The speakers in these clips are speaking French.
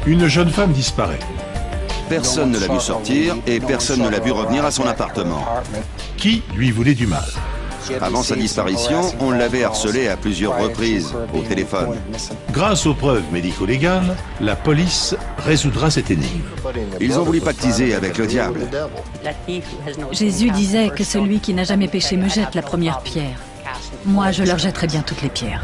Une jeune femme disparaît. Personne ne l'a vu sortir et personne ne l'a vu revenir à son appartement. Qui lui voulait du mal? Avant sa disparition, on l'avait harcelé à plusieurs reprises au téléphone. Grâce aux preuves médico-légales, la police résoudra cette énigme. Ils ont voulu pactiser avec le diable. Jésus disait que celui qui n'a jamais péché me jette la première pierre. Moi, je leur jetterai bien toutes les pierres.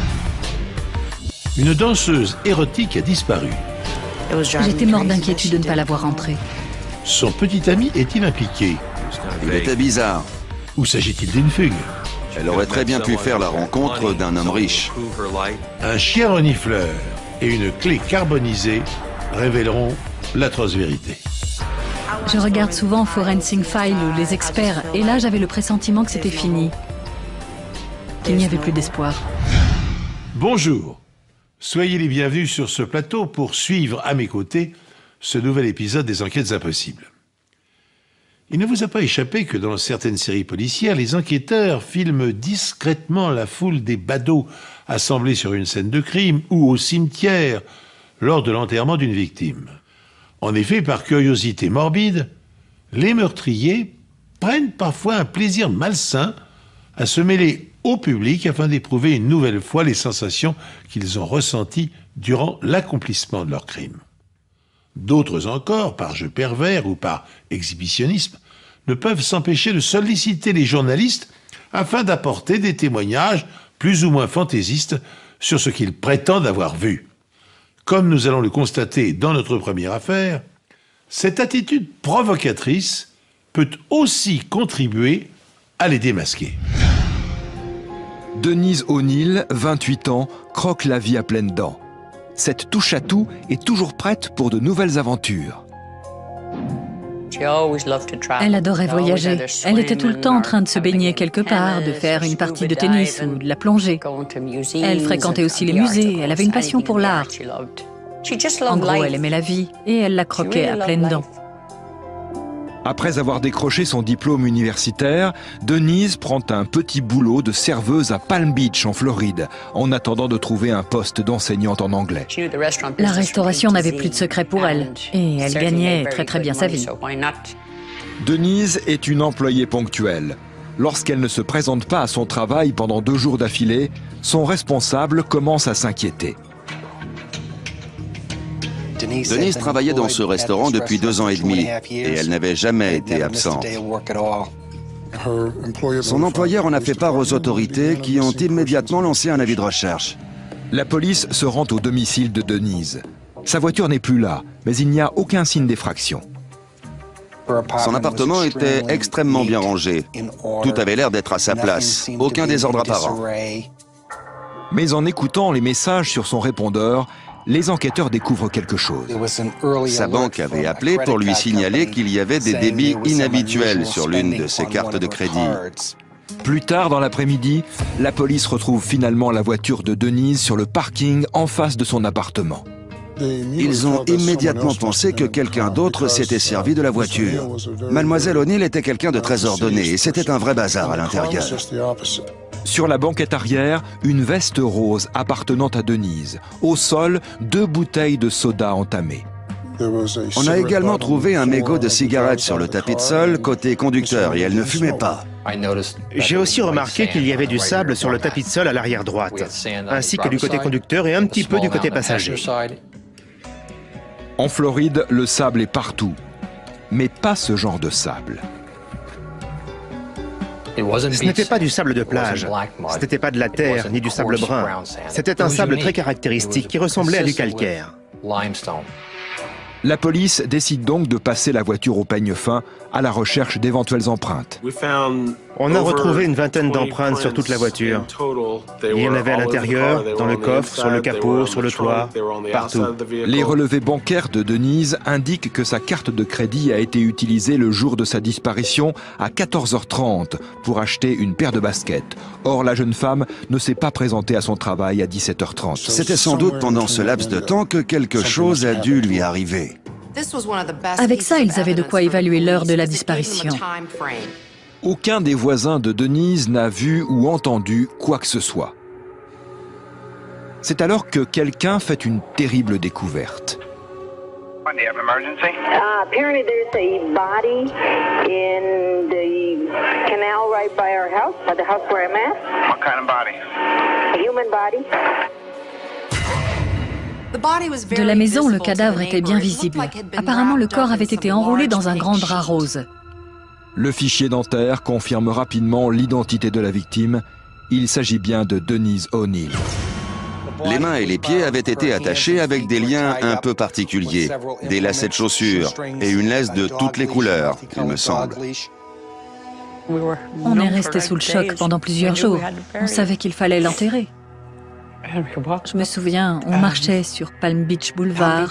Une danseuse érotique a disparu. J'étais mort d'inquiétude de ne pas la voir entrer. Son petit ami est-il impliqué? Il était bizarre. Ou s'agit-il d'une fugue? Elle aurait très bien pu faire la rencontre d'un homme riche. Un chien renifleur et une clé carbonisée révéleront l'atroce vérité. Je regarde souvent Forensic Files ou Les Experts, et là j'avais le pressentiment que c'était fini, qu'il n'y avait plus d'espoir. Bonjour, soyez les bienvenus sur ce plateau pour suivre à mes côtés ce nouvel épisode des Enquêtes Impossibles. Il ne vous a pas échappé que dans certaines séries policières, les enquêteurs filment discrètement la foule des badauds assemblés sur une scène de crime ou au cimetière lors de l'enterrement d'une victime. En effet, par curiosité morbide, les meurtriers prennent parfois un plaisir malsain à se mêler au public afin d'éprouver une nouvelle fois les sensations qu'ils ont ressenties durant l'accomplissement de leur crime. D'autres encore, par jeu pervers ou par exhibitionnisme, ne peuvent s'empêcher de solliciter les journalistes afin d'apporter des témoignages plus ou moins fantaisistes sur ce qu'ils prétendent avoir vu. Comme nous allons le constater dans notre première affaire, cette attitude provocatrice peut aussi contribuer à les démasquer. Denise O'Neill, 28 ans, croque la vie à pleines dents. Cette touche-à-tout est toujours prête pour de nouvelles aventures. Elle adorait voyager. Elle était tout le temps en train de se baigner quelque part, de faire une partie de tennis ou de la plongée. Elle fréquentait aussi les musées. Elle avait une passion pour l'art. En gros, elle aimait la vie et elle la croquait à pleines dents. Après avoir décroché son diplôme universitaire, Denise prend un petit boulot de serveuse à Palm Beach, en Floride, en attendant de trouver un poste d'enseignante en anglais. La restauration n'avait plus de secret pour elle et elle gagnait très bien sa vie. Denise est une employée ponctuelle. Lorsqu'elle ne se présente pas à son travail pendant 2 jours d'affilée, son responsable commence à s'inquiéter. Denise travaillait dans ce restaurant depuis 2 ans et demi et elle n'avait jamais été absente. Son employeur en a fait part aux autorités qui ont immédiatement lancé un avis de recherche. La police se rend au domicile de Denise. Sa voiture n'est plus là, mais il n'y a aucun signe d'effraction. Son appartement était extrêmement bien rangé. Tout avait l'air d'être à sa place. Aucun désordre apparent. Mais en écoutant les messages sur son répondeur, les enquêteurs découvrent quelque chose. Sa banque avait appelé pour lui signaler qu'il y avait des débits inhabituels sur l'une de ses cartes de crédit. Plus tard dans l'après-midi, la police retrouve finalement la voiture de Denise sur le parking en face de son appartement. Ils ont immédiatement pensé que quelqu'un d'autre s'était servi de la voiture. Mademoiselle O'Neill était quelqu'un de très ordonné et c'était un vrai bazar à l'intérieur. Sur la banquette arrière, une veste rose appartenant à Denise. Au sol, 2 bouteilles de soda entamées. On a également trouvé un mégot de cigarette sur le tapis de sol côté conducteur et elle ne fumait pas. J'ai aussi remarqué qu'il y avait du sable sur le tapis de sol à l'arrière droite, ainsi que du côté conducteur et un petit peu du côté passager. En Floride, le sable est partout, mais pas ce genre de sable. Ce n'était pas du sable de plage, ce n'était pas de la terre ni du sable brun. C'était un sable très caractéristique qui ressemblait à du calcaire. La police décide donc de passer la voiture au peigne fin à la recherche d'éventuelles empreintes. On a retrouvé une vingtaine d'empreintes sur toute la voiture. Il y en avait à l'intérieur, dans le coffre, sur le capot, sur le toit, partout. Les relevés bancaires de Denise indiquent que sa carte de crédit a été utilisée le jour de sa disparition à 14h30 pour acheter une paire de baskets. Or, la jeune femme ne s'est pas présentée à son travail à 17h30. C'était sans doute pendant ce laps de temps que quelque chose a dû lui arriver. Avec ça, ils avaient de quoi évaluer l'heure de la disparition. Aucun des voisins de Denise n'a vu ou entendu quoi que ce soit. C'est alors que quelqu'un fait une terrible découverte. on? Do you have an emergency? Apparently there's a body in the canal right by our house, by the house where I'm at. What kind of body? A human body. De la maison, le cadavre était bien visible. Apparemment, le corps avait été enroulé dans un grand drap rose. Le fichier dentaire confirme rapidement l'identité de la victime. Il s'agit bien de Denise O'Neill. Les mains et les pieds avaient été attachés avec des liens un peu particuliers, des lacets de chaussures et une laisse de toutes les couleurs, il me semble. On est resté sous le choc pendant plusieurs jours. On savait qu'il fallait l'enterrer. Je me souviens, on marchait sur Palm Beach Boulevard.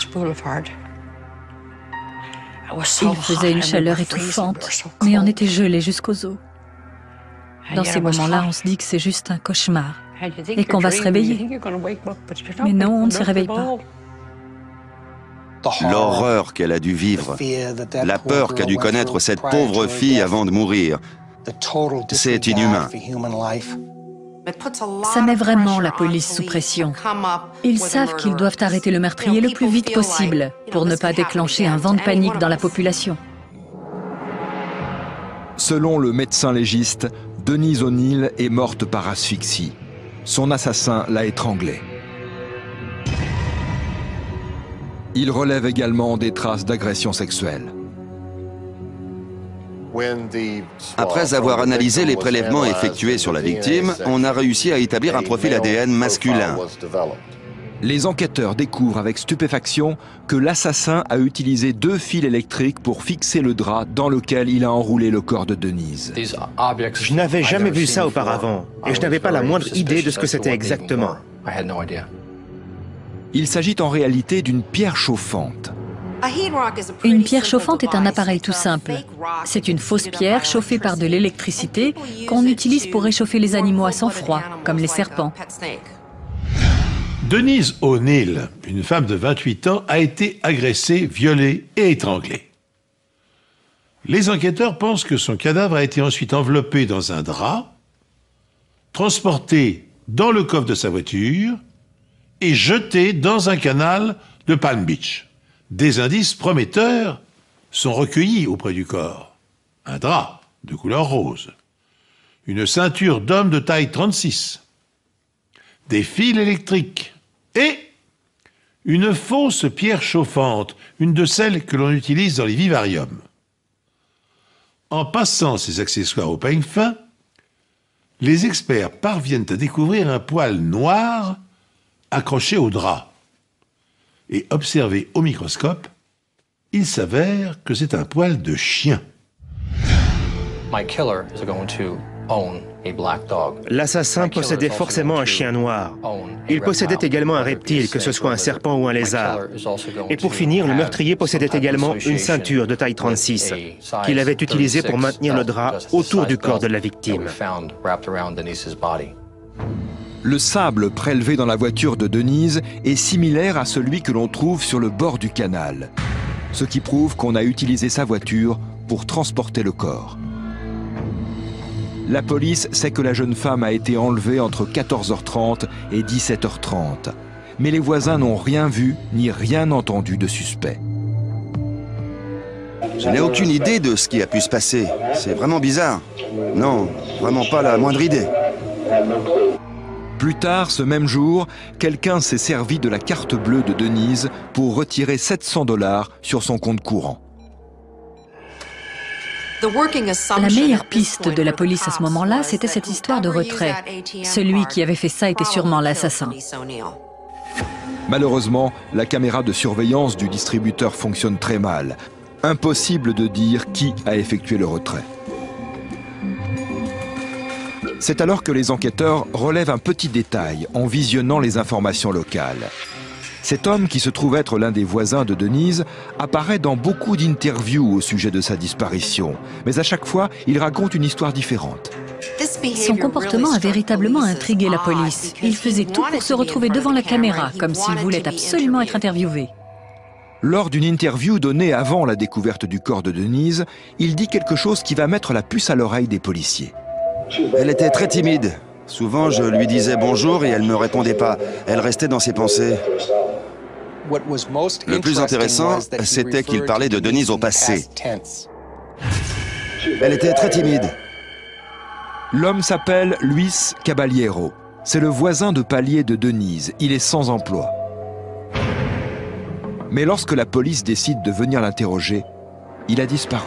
Il faisait une chaleur étouffante, mais on était gelés jusqu'aux os. Dans ces moments-là, on se dit que c'est juste un cauchemar et qu'on va se réveiller. Mais non, on ne se réveille pas. L'horreur qu'elle a dû vivre, la peur qu'a dû connaître cette pauvre fille avant de mourir, c'est inhumain. Ça met vraiment la police sous pression. Ils savent qu'ils doivent arrêter le meurtrier le plus vite possible pour ne pas déclencher un vent de panique dans la population. Selon le médecin légiste, Denise O'Neill est morte par asphyxie. Son assassin l'a étranglée. Il relève également des traces d'agression sexuelle. Après avoir analysé les prélèvements effectués sur la victime, on a réussi à établir un profil ADN masculin. Les enquêteurs découvrent avec stupéfaction que l'assassin a utilisé 2 fils électriques pour fixer le drap dans lequel il a enroulé le corps de Denise. Je n'avais jamais vu ça auparavant et je n'avais pas la moindre idée de ce que c'était exactement. Il s'agit en réalité d'une pierre chauffante. Une pierre chauffante est un appareil tout simple. C'est une fausse pierre chauffée par de l'électricité qu'on utilise pour réchauffer les animaux à sang froid, comme les serpents. Denise O'Neill, une femme de 28 ans, a été agressée, violée et étranglée. Les enquêteurs pensent que son cadavre a été ensuite enveloppé dans un drap, transporté dans le coffre de sa voiture et jeté dans un canal de Palm Beach. Des indices prometteurs sont recueillis auprès du corps. Un drap de couleur rose, une ceinture d'homme de taille 36, des fils électriques et une fausse pierre chauffante, une de celles que l'on utilise dans les vivariums. En passant ces accessoires au peigne fin, les experts parviennent à découvrir un poil noir accroché au drap. Et observé au microscope, il s'avère que c'est un poil de chien. L'assassin possédait forcément un chien noir. Il possédait également un reptile, que ce soit un serpent ou un lézard. Et pour finir, le meurtrier possédait également une ceinture de taille 36, qu'il avait utilisée pour maintenir le drap autour du corps de la victime. Le sable prélevé dans la voiture de Denise est similaire à celui que l'on trouve sur le bord du canal, ce qui prouve qu'on a utilisé sa voiture pour transporter le corps. La police sait que la jeune femme a été enlevée entre 14h30 et 17h30, mais les voisins n'ont rien vu ni rien entendu de suspect. Je n'ai aucune idée de ce qui a pu se passer. C'est vraiment bizarre. Non, vraiment pas la moindre idée. Plus tard, ce même jour, quelqu'un s'est servi de la carte bleue de Denise pour retirer 700 $ sur son compte courant. La meilleure piste de la police à ce moment-là, c'était cette histoire de retrait. Celui qui avait fait ça était sûrement l'assassin. Malheureusement, la caméra de surveillance du distributeur fonctionne très mal. Impossible de dire qui a effectué le retrait. C'est alors que les enquêteurs relèvent un petit détail en visionnant les informations locales. Cet homme, qui se trouve être l'un des voisins de Denise, apparaît dans beaucoup d'interviews au sujet de sa disparition. Mais à chaque fois, il raconte une histoire différente. Son comportement a véritablement intrigué la police. Il faisait tout pour se retrouver devant la caméra, comme s'il voulait absolument être interviewé. Lors d'une interview donnée avant la découverte du corps de Denise, il dit quelque chose qui va mettre la puce à l'oreille des policiers. Elle était très timide. Souvent, je lui disais bonjour et elle ne me répondait pas. Elle restait dans ses pensées. Le plus intéressant, c'était qu'il parlait de Denise au passé. Elle était très timide. L'homme s'appelle Luis Caballero. C'est le voisin de palier de Denise. Il est sans emploi. Mais lorsque la police décide de venir l'interroger, il a disparu.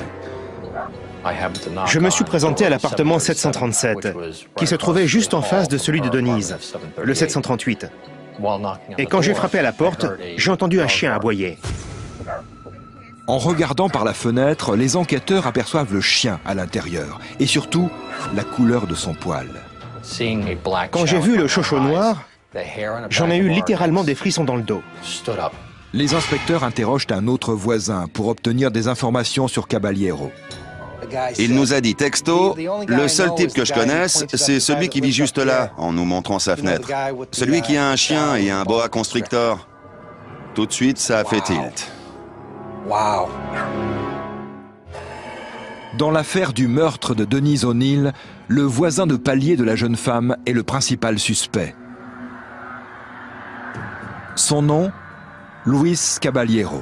Je me suis présenté à l'appartement 737, qui se trouvait juste en face de celui de Denise, le 738. Et quand j'ai frappé à la porte, j'ai entendu un chien aboyer. En regardant par la fenêtre, les enquêteurs aperçoivent le chien à l'intérieur et surtout la couleur de son poil. Quand j'ai vu le chocho noir, j'en ai eu littéralement des frissons dans le dos. Les inspecteurs interrogent un autre voisin pour obtenir des informations sur Caballero. Il nous a dit texto, le seul type que je connaisse, c'est celui qui vit juste là, en nous montrant sa fenêtre. Celui qui a un chien et un boa constrictor. Tout de suite, ça a fait tilt. Dans l'affaire du meurtre de Denise O'Neill, le voisin de palier de la jeune femme est le principal suspect. Son nom, Luis Caballero.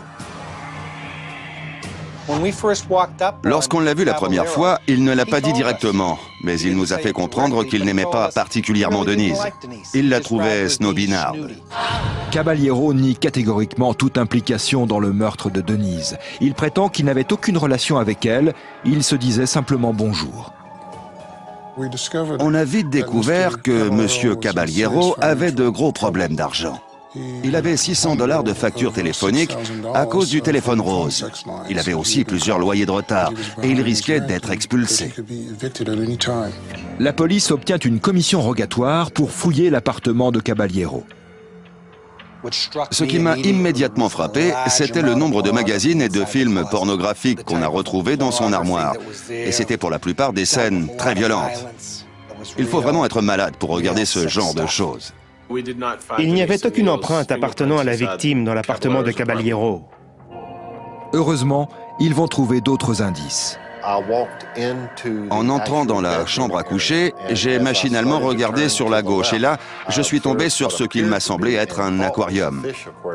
Lorsqu'on l'a vu la première fois, il ne l'a pas dit directement, mais il nous a fait comprendre qu'il n'aimait pas particulièrement Denise. Il la trouvait snobinarde. Caballero nie catégoriquement toute implication dans le meurtre de Denise. Il prétend qu'il n'avait aucune relation avec elle, il se disait simplement bonjour. On a vite découvert que M. Caballero avait de gros problèmes d'argent. Il avait $600 de factures téléphoniques à cause du téléphone rose. Il avait aussi plusieurs loyers de retard et il risquait d'être expulsé. La police obtient une commission rogatoire pour fouiller l'appartement de Caballero. Ce qui m'a immédiatement frappé, c'était le nombre de magazines et de films pornographiques qu'on a retrouvés dans son armoire. Et c'était pour la plupart des scènes très violentes. Il faut vraiment être malade pour regarder ce genre de choses. Il n'y avait aucune empreinte appartenant à la victime dans l'appartement de Caballero. Heureusement, ils vont trouver d'autres indices. En entrant dans la chambre à coucher, j'ai machinalement regardé sur la gauche et là, je suis tombé sur ce qu'il m'a semblé être un aquarium.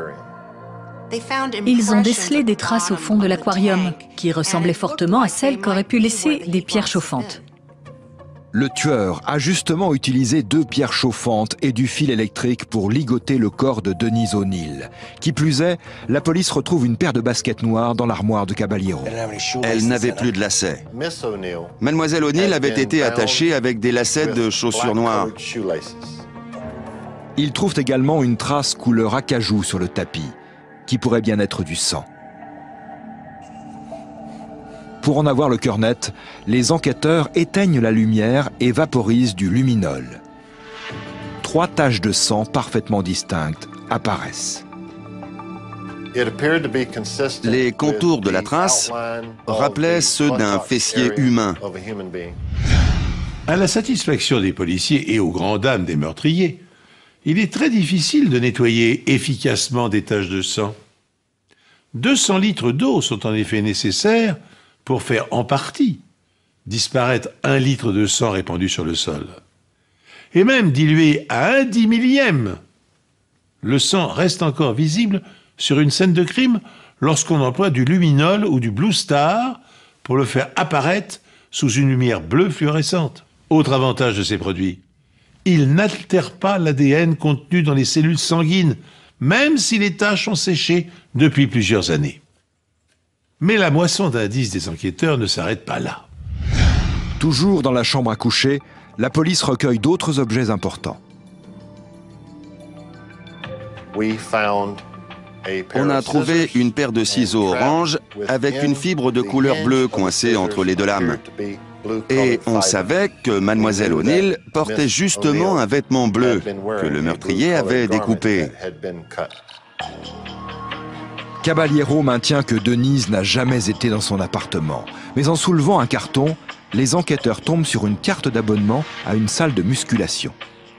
Ils ont décelé des traces au fond de l'aquarium, qui ressemblaient fortement à celles qu'auraient pu laisser des pierres chauffantes. Le tueur a justement utilisé 2 pierres chauffantes et du fil électrique pour ligoter le corps de Denise O'Neill. Qui plus est, la police retrouve une paire de baskets noires dans l'armoire de Caballero. Elle n'avait plus de lacets. Mademoiselle O'Neill avait été attachée avec des lacets de chaussures noires. Ils trouvent également une trace couleur acajou sur le tapis, qui pourrait bien être du sang. Pour en avoir le cœur net, les enquêteurs éteignent la lumière et vaporisent du luminol. 3 taches de sang parfaitement distinctes apparaissent. Les contours de la trace rappelaient ceux d'un fessier humain. À la satisfaction des policiers et aux grandes dames des meurtriers, il est très difficile de nettoyer efficacement des taches de sang. 200 litres d'eau sont en effet nécessaires pour faire en partie disparaître 1 litre de sang répandu sur le sol. Et même dilué à 1/10 millième, le sang reste encore visible sur une scène de crime lorsqu'on emploie du luminol ou du Blue Star pour le faire apparaître sous une lumière bleue fluorescente. Autre avantage de ces produits, ils n'altèrent pas l'ADN contenu dans les cellules sanguines, même si les taches ont séché depuis plusieurs années. Mais la moisson d'indices des enquêteurs ne s'arrête pas là. Toujours dans la chambre à coucher, la police recueille d'autres objets importants. On a trouvé une paire de ciseaux orange avec une fibre de couleur bleue coincée entre les 2 lames. Et on savait que Mademoiselle O'Neill portait justement un vêtement bleu que le meurtrier avait découpé. Caballero maintient que Denise n'a jamais été dans son appartement. Mais en soulevant un carton, les enquêteurs tombent sur une carte d'abonnement à une salle de musculation.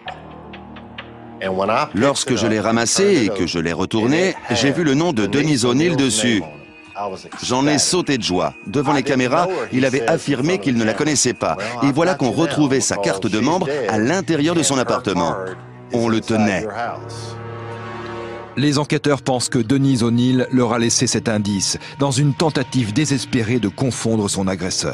Lorsque je l'ai ramassé et que je l'ai retourné, j'ai vu le nom de Denise O'Neill dessus. J'en ai sauté de joie. Devant les caméras, il avait affirmé qu'il ne la connaissait pas. Et voilà qu'on retrouvait sa carte de membre à l'intérieur de son appartement. On le tenait. Les enquêteurs pensent que Denise O'Neil leur a laissé cet indice, dans une tentative désespérée de confondre son agresseur.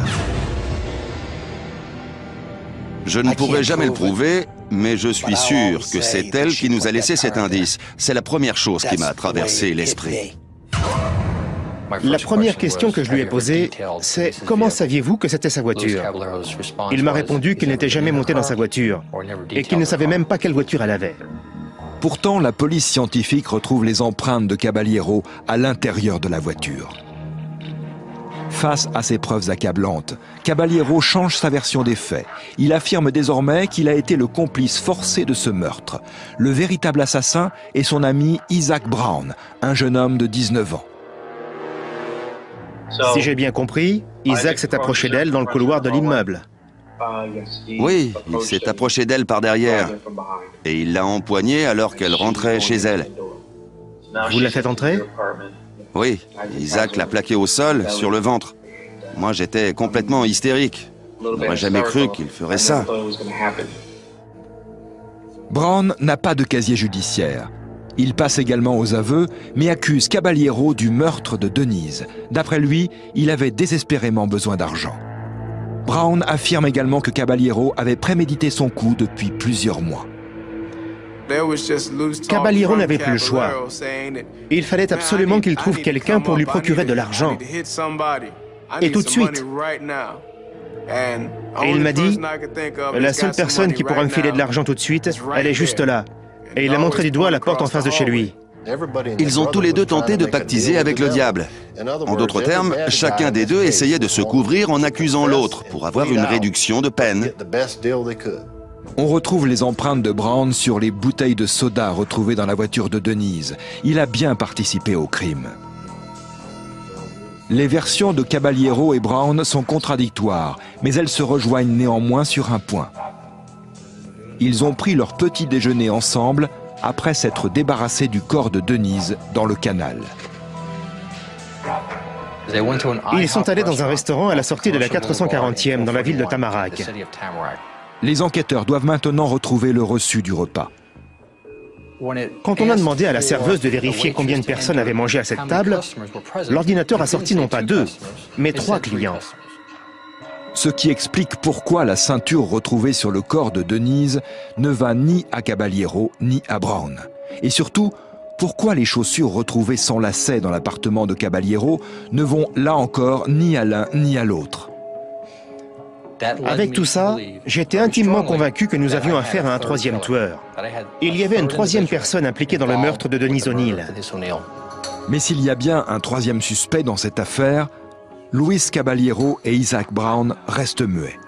Je ne pourrai jamais le prouver, mais je suis sûr que c'est elle qui nous a laissé cet indice. C'est la première chose qui m'a traversé l'esprit. La première question que je lui ai posée, c'est « Comment saviez-vous que c'était sa voiture ?» Il m'a répondu qu'il n'était jamais monté dans sa voiture et qu'il ne savait même pas quelle voiture elle avait. Pourtant, la police scientifique retrouve les empreintes de Caballero à l'intérieur de la voiture. Face à ces preuves accablantes, Caballero change sa version des faits. Il affirme désormais qu'il a été le complice forcé de ce meurtre. Le véritable assassin est son ami Isaac Brown, un jeune homme de 19 ans. Si j'ai bien compris, Isaac s'est approché d'elle dans le couloir de l'immeuble. Oui, il s'est approché d'elle par derrière et il l'a empoignée alors qu'elle rentrait chez elle. Vous la faites entrer? Oui, Isaac l'a plaquée au sol, sur le ventre. Moi, j'étais complètement hystérique. Je n'aurais jamais cru qu'il ferait ça. Brown n'a pas de casier judiciaire. Il passe également aux aveux, mais accuse Caballero du meurtre de Denise. D'après lui, il avait désespérément besoin d'argent. Brown affirme également que Caballero avait prémédité son coup depuis plusieurs mois. Caballero n'avait plus le choix. Il fallait absolument qu'il trouve quelqu'un pour lui procurer de l'argent. Et tout de suite. Et il m'a dit, la seule personne qui pourra me filer de l'argent tout de suite, elle est juste là. Et il a montré du doigt la porte en face de chez lui. Ils ont tous les deux tenté de pactiser avec le diable. En d'autres termes, chacun des deux essayait de se couvrir en accusant l'autre pour avoir une réduction de peine. On retrouve les empreintes de Brown sur les bouteilles de soda retrouvées dans la voiture de Denise. Il a bien participé au crime. Les versions de Caballero et Brown sont contradictoires, mais elles se rejoignent néanmoins sur un point. Ils ont pris leur petit déjeuner ensemble après s'être débarrassés du corps de Denise dans le canal. Ils sont allés dans un restaurant à la sortie de la 440e dans la ville de Tamarack. Les enquêteurs doivent maintenant retrouver le reçu du repas. Quand on a demandé à la serveuse de vérifier combien de personnes avaient mangé à cette table, l'ordinateur a sorti non pas 2, mais 3 clients. Ce qui explique pourquoi la ceinture retrouvée sur le corps de Denise ne va ni à Caballero ni à Brown. Et surtout, pourquoi les chaussures retrouvées sans lacets dans l'appartement de Caballero ne vont là encore ni à l'un ni à l'autre. Avec tout ça, j'étais intimement convaincu que nous avions affaire à un troisième tueur. Il y avait une troisième personne impliquée dans le meurtre de Denise O'Neil. Mais s'il y a bien un troisième suspect dans cette affaire, Luis Caballero et Isaac Brown restent muets.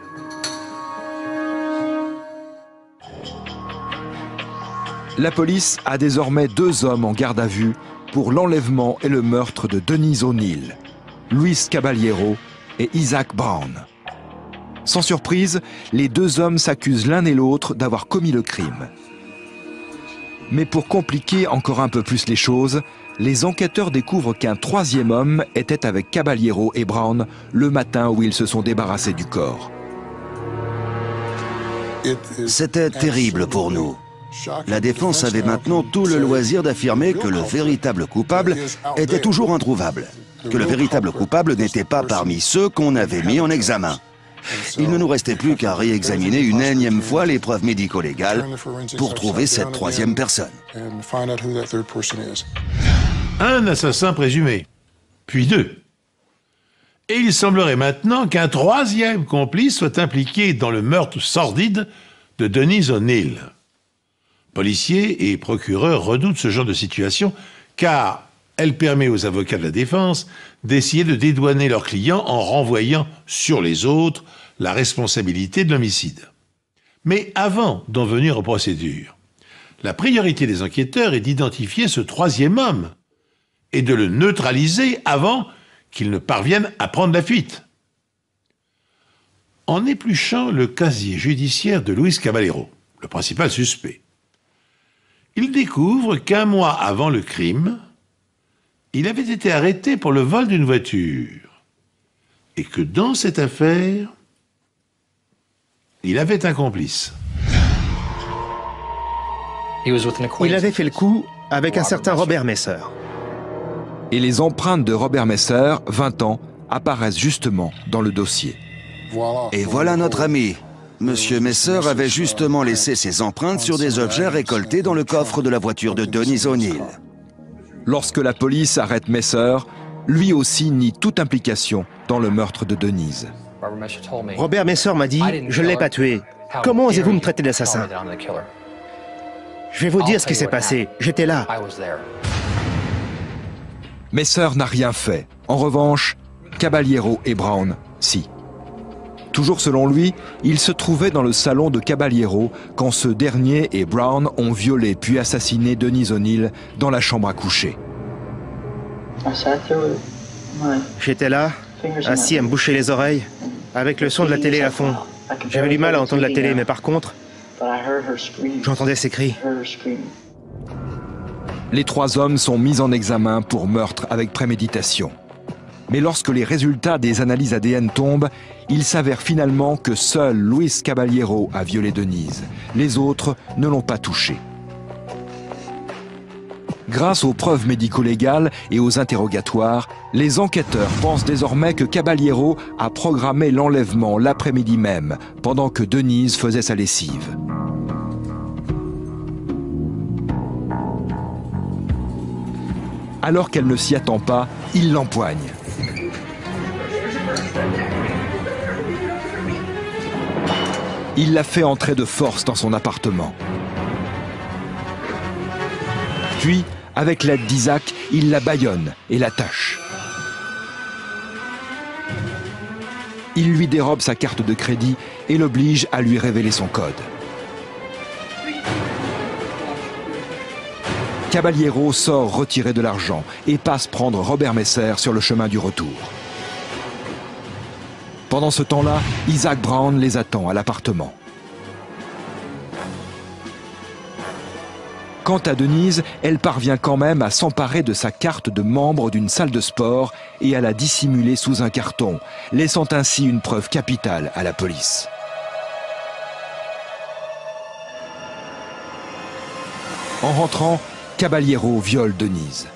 La police a désormais 2 hommes en garde à vue pour l'enlèvement et le meurtre de Denise O'Neil, Luis Caballero et Isaac Brown. Sans surprise, les 2 hommes s'accusent l'un et l'autre d'avoir commis le crime. Mais pour compliquer encore un peu plus les choses, les enquêteurs découvrent qu'un 3e homme était avec Caballero et Brown le matin où ils se sont débarrassés du corps. C'était terrible pour nous. La défense avait maintenant tout le loisir d'affirmer que le véritable coupable était toujours introuvable, que le véritable coupable n'était pas parmi ceux qu'on avait mis en examen. Il ne nous restait plus qu'à réexaminer une énième fois les preuves médico-légales pour trouver cette 3e personne. Un assassin présumé, puis 2. Et il semblerait maintenant qu'un 3e complice soit impliqué dans le meurtre sordide de Denise O'Neil. Policiers et procureurs redoutent ce genre de situation car elle permet aux avocats de la défense d'essayer de dédouaner leurs clients en renvoyant sur les autres la responsabilité de l'homicide. Mais avant d'en venir aux procédures, la priorité des enquêteurs est d'identifier ce 3e homme et de le neutraliser avant qu'il ne parvienne à prendre la fuite. En épluchant le casier judiciaire de Luis Caballero, le principal suspect, il découvre qu'un mois avant le crime, il avait été arrêté pour le vol d'une voiture et que dans cette affaire, il avait un complice. Il avait fait le coup avec un certain Robert Messer. Et les empreintes de Robert Messer, 20 ans, apparaissent justement dans le dossier. Et voilà notre ami. Monsieur Messer avait justement laissé ses empreintes sur des objets récoltés dans le coffre de la voiture de Denise O'Neill. Lorsque la police arrête Messer, lui aussi nie toute implication dans le meurtre de Denise. Robert Messer m'a dit « Je ne l'ai pas tué. Comment osez-vous me traiter d'assassin ?» Je vais vous dire ce qui s'est passé. J'étais là. Messer n'a rien fait. En revanche, Caballero et Brown, si. Toujours selon lui, il se trouvait dans le salon de Caballero quand ce dernier et Brown ont violé puis assassiné Denise O'Neill dans la chambre à coucher. J'étais là, assis à me boucher les oreilles, avec le son de la télé à fond. J'avais du mal à entendre la télé, mais par contre, j'entendais ses cris. Les 3 hommes sont mis en examen pour meurtre avec préméditation. Mais lorsque les résultats des analyses ADN tombent, il s'avère finalement que seul Luis Caballero a violé Denise. Les autres ne l'ont pas touché. Grâce aux preuves médico-légales et aux interrogatoires, les enquêteurs pensent désormais que Caballero a programmé l'enlèvement l'après-midi même, pendant que Denise faisait sa lessive. Alors qu'elle ne s'y attend pas, il l'empoigne. Il la fait entrer de force dans son appartement. Puis, avec l'aide d'Isaac, il la bâillonne et l'attache. Il lui dérobe sa carte de crédit et l'oblige à lui révéler son code. Caballero sort retirer de l'argent et passe prendre Robert Messer sur le chemin du retour. Pendant ce temps-là, Isaac Brown les attend à l'appartement. Quant à Denise, elle parvient quand même à s'emparer de sa carte de membre d'une salle de sport et à la dissimuler sous un carton, laissant ainsi une preuve capitale à la police. En rentrant, Caballero viole Denise.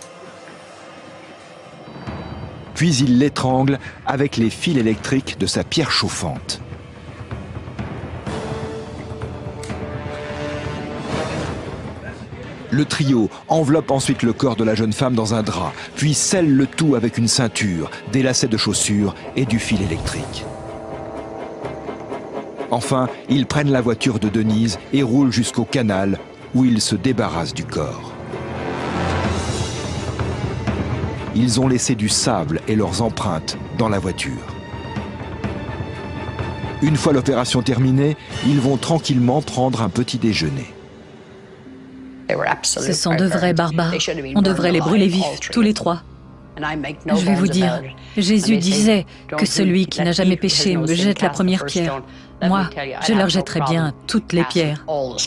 Puis il l'étrangle avec les fils électriques de sa pierre chauffante. Le trio enveloppe ensuite le corps de la jeune femme dans un drap, puis scelle le tout avec une ceinture, des lacets de chaussures et du fil électrique. Enfin, ils prennent la voiture de Denise et roulent jusqu'au canal où ils se débarrassent du corps. Ils ont laissé du sable et leurs empreintes dans la voiture. Une fois l'opération terminée, ils vont tranquillement prendre un petit déjeuner. Ce sont de vrais barbares. On devrait les brûler vifs, tous les 3. Je vais vous dire, Jésus disait que celui qui n'a jamais péché me jette la première pierre. Moi, je leur jetterai bien toutes les pierres.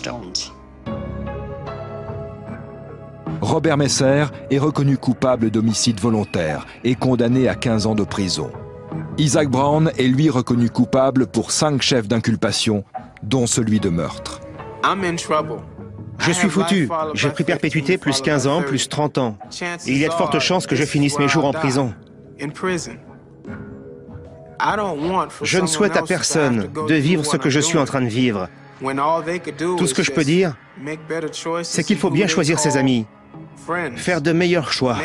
Robert Messer est reconnu coupable d'homicide volontaire et condamné à 15 ans de prison. Isaac Brown est lui reconnu coupable pour 5 chefs d'inculpation, dont celui de meurtre. Je suis foutu. J'ai pris perpétuité plus 15 ans, plus 30 ans. Et il y a de fortes chances que je finisse mes jours en prison. Je ne souhaite à personne de vivre ce que je suis en train de vivre. Tout ce que je peux dire, c'est qu'il faut bien choisir ses amis, faire de meilleurs choix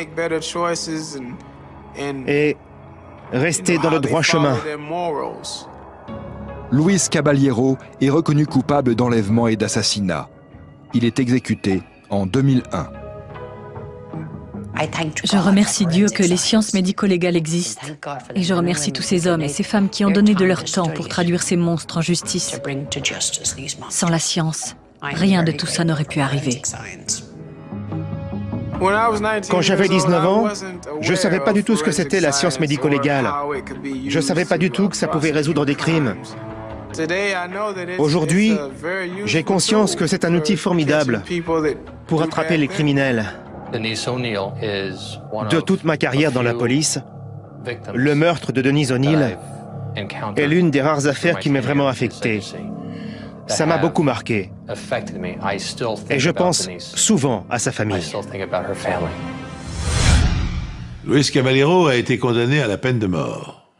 et rester dans le droit chemin. Luis Caballero est reconnu coupable d'enlèvement et d'assassinat. Il est exécuté en 2001. Je remercie Dieu que les sciences médico-légales existent. Et je remercie tous ces hommes et ces femmes qui ont donné de leur temps pour traduire ces monstres en justice. Sans la science, rien de tout ça n'aurait pu arriver. Quand j'avais 19 ans, je ne savais pas du tout ce que c'était la science médico-légale. Je ne savais pas du tout que ça pouvait résoudre des crimes. Aujourd'hui, j'ai conscience que c'est un outil formidable pour attraper les criminels. De toute ma carrière dans la police, le meurtre de Denise O'Neill est l'une des rares affaires qui m'ait vraiment affecté. Ça m'a beaucoup marqué. Et je pense souvent à sa famille. Luis Caballero a été condamné à la peine de mort.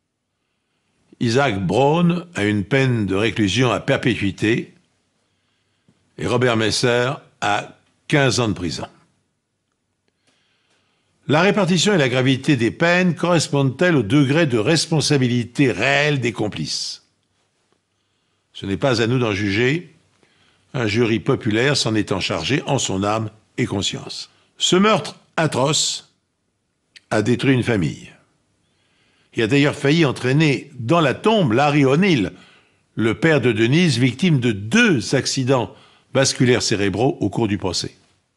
Isaac Brown a une peine de réclusion à perpétuité et Robert Messer a 15 ans de prison. La répartition et la gravité des peines correspondent-elles au degré de responsabilité réelle des complices? Ce n'est pas à nous d'en juger. Un jury populaire s'en étant chargé en son âme et conscience. Ce meurtre atroce a détruit une famille. Il a d'ailleurs failli entraîner dans la tombe Larry O'Neill, le père de Denise, victime de 2 accidents vasculaires cérébraux au cours du procès.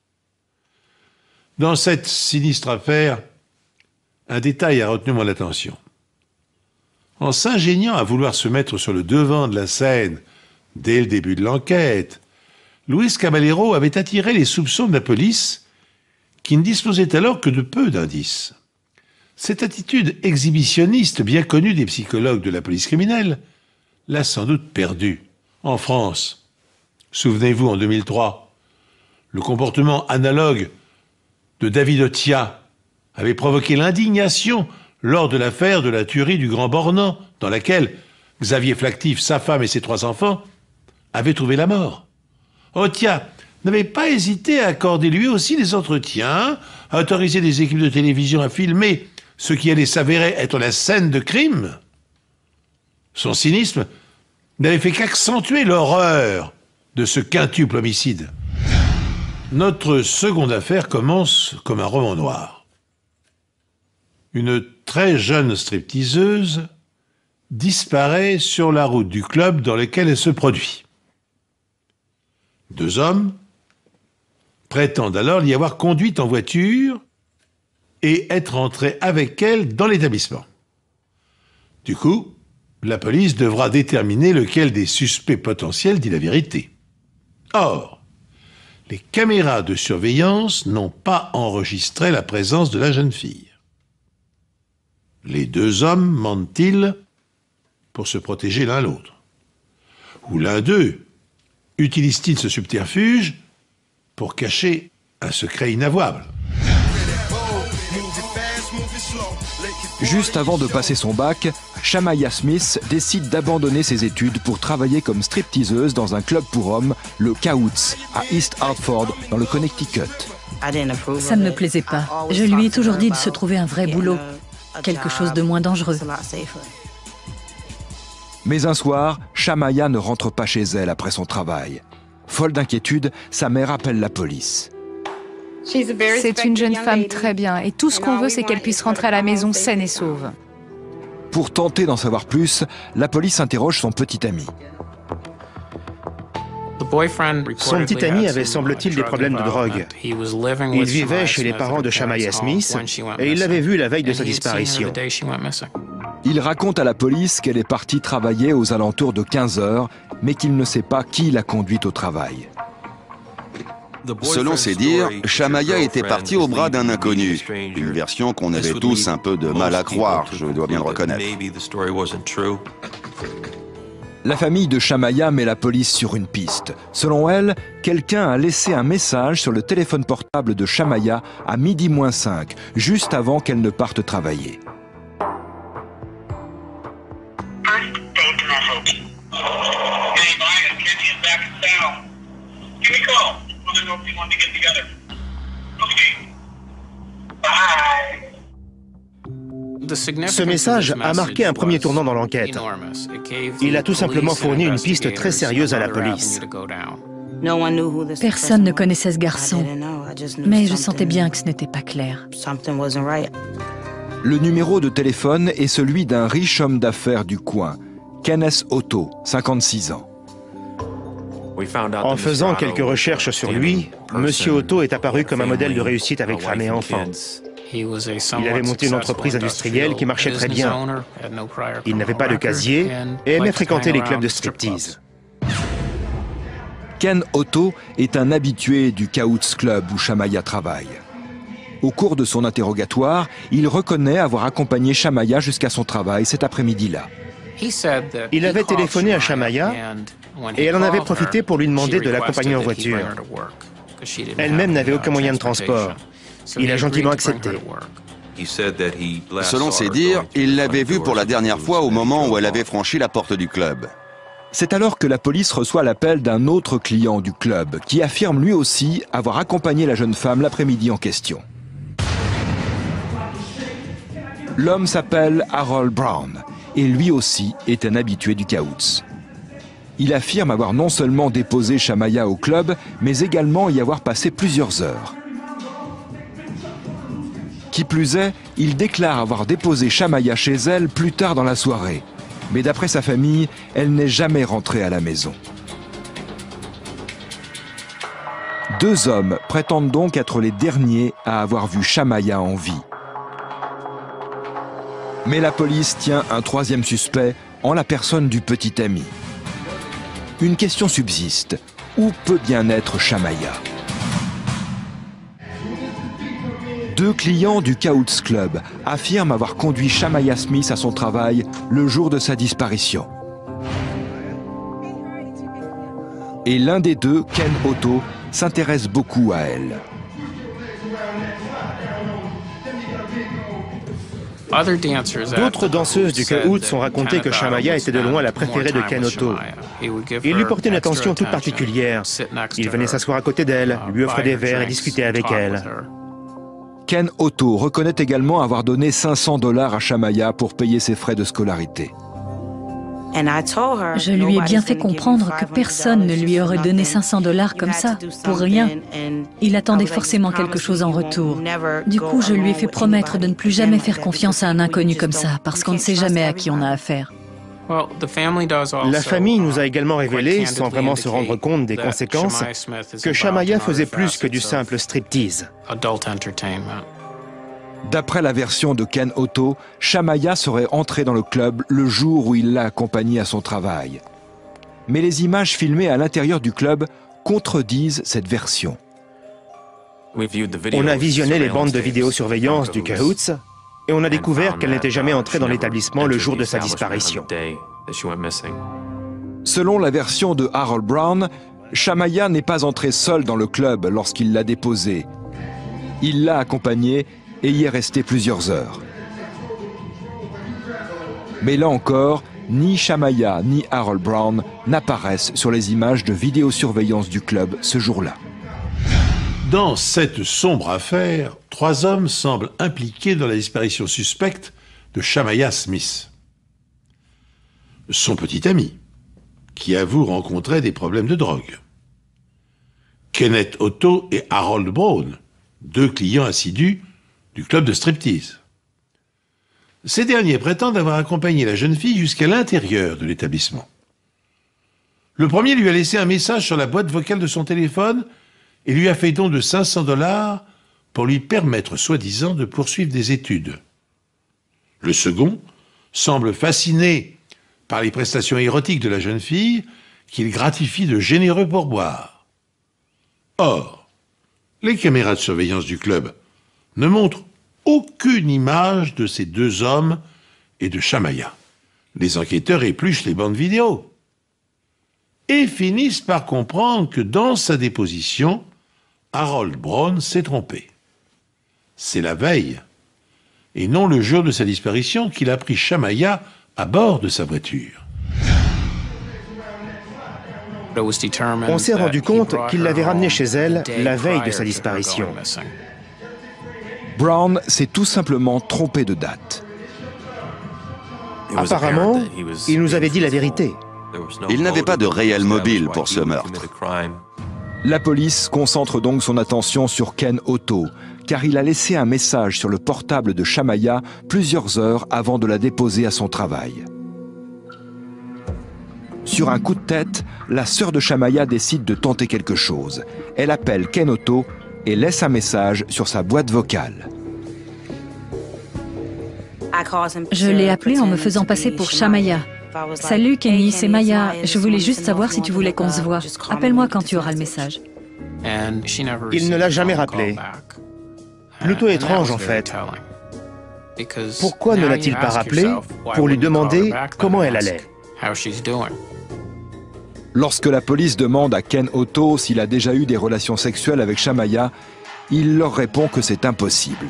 Dans cette sinistre affaire, un détail a retenu mon attention. En s'ingéniant à vouloir se mettre sur le devant de la scène dès le début de l'enquête, Luis Caballero avait attiré les soupçons de la police, qui ne disposait alors que de peu d'indices. Cette attitude exhibitionniste, bien connue des psychologues de la police criminelle, l'a sans doute perdue. En France, souvenez-vous, en 2003, le comportement analogue de David Otia avait provoqué l'indignation lors de l'affaire de la tuerie du Grand Bornand, dans laquelle Xavier Flactif, sa femme et ses 3 enfants avaient trouvé la mort. Otia n'avait pas hésité à accorder lui aussi des entretiens, à autoriser des équipes de télévision à filmer ce qui allait s'avérer être la scène de crime. Son cynisme n'avait fait qu'accentuer l'horreur de ce quintuple homicide. Notre seconde affaire commence comme un roman noir. Une très jeune stripteaseuse disparaît sur la route du club dans lequel elle se produit. 2 hommes prétendent alors l'y avoir conduite en voiture et être entrés avec elle dans l'établissement. Du coup, la police devra déterminer lequel des suspects potentiels dit la vérité. Or, les caméras de surveillance n'ont pas enregistré la présence de la jeune fille. Les 2 hommes mentent-ils pour se protéger l'un l'autre? Ou l'un d'eux utilise-t-il ce subterfuge pour cacher un secret inavouable? Juste avant de passer son bac, Shamaya Smith décide d'abandonner ses études pour travailler comme stripteaseuse dans un club pour hommes, le Coutts, à East Hartford, dans le Connecticut. Ça ne me plaisait pas. Je lui ai toujours dit de se trouver un vrai boulot, quelque chose de moins dangereux. Mais un soir, Shamaya ne rentre pas chez elle après son travail. Folle d'inquiétude, sa mère appelle la police. C'est une jeune femme très bien et tout ce qu'on veut, c'est qu'elle puisse rentrer à la maison saine et sauve. Pour tenter d'en savoir plus, la police interroge son petit ami. Son petit ami avait, semble-t-il, des problèmes de drogue. Il vivait chez les parents de Shamaya Smith et il l'avait vue la veille de sa disparition. Il raconte à la police qu'elle est partie travailler aux alentours de 15 heures, mais qu'il ne sait pas qui l'a conduite au travail. Selon ses dires, Shamaya était partie au bras d'un inconnu. Une version qu'on avait tous un peu de mal à croire, je dois bien le reconnaître. La famille de Shamaya met la police sur une piste. Selon elle, quelqu'un a laissé un message sur le téléphone portable de Shamaya à 12h05, juste avant qu'elle ne parte travailler. First saved message. Hey, Brian, Kenny is back in town. Give me a call. Let me know if you want to get together. Okay. Bye. Ce message a marqué un premier tournant dans l'enquête. Il a tout simplement fourni une piste très sérieuse à la police. Personne ne connaissait ce garçon, mais je sentais bien que ce n'était pas clair. Le numéro de téléphone est celui d'un riche homme d'affaires du coin, Kenneth Otto, 56 ans. En faisant quelques recherches sur lui, M. Otto est apparu comme un modèle de réussite avec femme et enfants. Il avait monté une entreprise industrielle qui marchait très bien. Il n'avait pas de casier et aimait fréquenter les clubs de striptease. Ken Otto est un habitué du Coutts Club où Shamaya travaille. Au cours de son interrogatoire, il reconnaît avoir accompagné Shamaya jusqu'à son travail cet après-midi-là. Il avait téléphoné à Shamaya et elle en avait profité pour lui demander de l'accompagner en voiture. Elle-même n'avait aucun moyen de transport. Il a gentiment accepté. Selon ses dires, il l'avait vue pour la dernière fois au moment où elle avait franchi la porte du club. C'est alors que la police reçoit l'appel d'un autre client du club qui affirme lui aussi avoir accompagné la jeune femme l'après-midi en question. L'homme s'appelle Harold Brown et lui aussi est un habitué du Caouts. Il affirme avoir non seulement déposé Shamaya au club, mais également y avoir passé plusieurs heures. Qui plus est, il déclare avoir déposé Shamaya chez elle plus tard dans la soirée. Mais d'après sa famille, elle n'est jamais rentrée à la maison. Deux hommes prétendent donc être les derniers à avoir vu Shamaya en vie. Mais la police tient un troisième suspect en la personne du petit ami. Une question subsiste. Où peut bien être Shamaya? Deux clients du Caouts Club affirment avoir conduit Shamaya Smith à son travail le jour de sa disparition. Et l'un des deux, Ken Otto, s'intéresse beaucoup à elle. D'autres danseuses du Caouts ont raconté que Shamaya était de loin la préférée de Ken Otto. Il lui portait une attention toute particulière. Il venait s'asseoir à côté d'elle, lui offrait des verres et discutait avec elle. Ken Otto reconnaît également avoir donné $500 à Shamaya pour payer ses frais de scolarité. Je lui ai bien fait comprendre que personne ne lui aurait donné $500 comme ça, pour rien. Il attendait forcément quelque chose en retour. Du coup, je lui ai fait promettre de ne plus jamais faire confiance à un inconnu comme ça, parce qu'on ne sait jamais à qui on a affaire. La famille nous a également révélé, sans vraiment se rendre compte des conséquences, que Shamaya faisait plus que du simple striptease. D'après la version de Ken Otto, Shamaya serait entrée dans le club le jour où il l'a accompagnée à son travail. Mais les images filmées à l'intérieur du club contredisent cette version. On a visionné les bandes de vidéosurveillance du Caouts et on a découvert qu'elle n'était jamais entrée dans l'établissement le jour de sa disparition. Selon la version de Harold Brown, Shamaya n'est pas entrée seule dans le club lorsqu'il l'a déposée. Il l'a accompagnée et y est resté plusieurs heures. Mais là encore, ni Shamaya ni Harold Brown n'apparaissent sur les images de vidéosurveillance du club ce jour-là. Dans cette sombre affaire, 3 hommes semblent impliqués dans la disparition suspecte de Shamaya Smith. Son petit ami, qui avoue rencontrer des problèmes de drogue. Kenneth Otto et Harold Brown, 2 clients assidus du club de striptease. Ces derniers prétendent avoir accompagné la jeune fille jusqu'à l'intérieur de l'établissement. Le premier lui a laissé un message sur la boîte vocale de son téléphone et lui a fait don de $500 pour lui permettre, soi-disant, de poursuivre des études. Le second semble fasciné par les prestations érotiques de la jeune fille qu'il gratifie de généreux pourboires. Or, les caméras de surveillance du club ne montrent aucune image de ces 2 hommes et de Shamaya. Les enquêteurs épluchent les bandes vidéo et finissent par comprendre que dans sa déposition, Harold Brown s'est trompé. C'est la veille, et non le jour de sa disparition, qu'il a pris Shamaya à bord de sa voiture. On s'est rendu compte qu'il l'avait ramenée chez elle la veille de sa disparition. Brown s'est tout simplement trompé de date. Apparemment, il nous avait dit la vérité. Il n'avait pas de réel mobile pour ce meurtre. La police concentre donc son attention sur Ken Otto, car il a laissé un message sur le portable de Shamaya plusieurs heures avant de la déposer à son travail. Sur un coup de tête, la sœur de Shamaya décide de tenter quelque chose. Elle appelle Ken Otto et laisse un message sur sa boîte vocale. Je l'ai appelé en me faisant passer pour Shamaya. Salut Kenny, c'est Maya. Je voulais juste savoir si tu voulais qu'on se voit. Appelle-moi quand tu auras le message. Il ne l'a jamais rappelé. Plutôt étrange en fait. Pourquoi ne l'a-t-il pas rappelé pour lui demander comment elle allait? Lorsque la police demande à Ken Otto s'il a déjà eu des relations sexuelles avec Shamaya, il leur répond que c'est impossible.